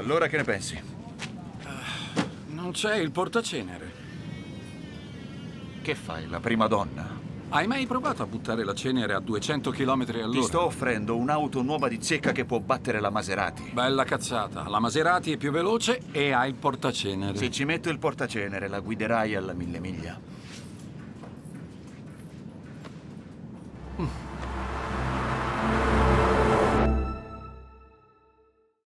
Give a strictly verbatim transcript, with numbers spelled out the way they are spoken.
Allora che ne pensi? Non c'è il portacenere. Che fai, la prima donna? Hai mai provato a buttare la cenere a duecento chilometri all'ora? Ti sto offrendo un'auto nuova di zecca che può battere la Maserati. Bella cazzata. La Maserati è più veloce e ha il portacenere. Se ci metto il portacenere, la guiderai alla mille miglia. Mm.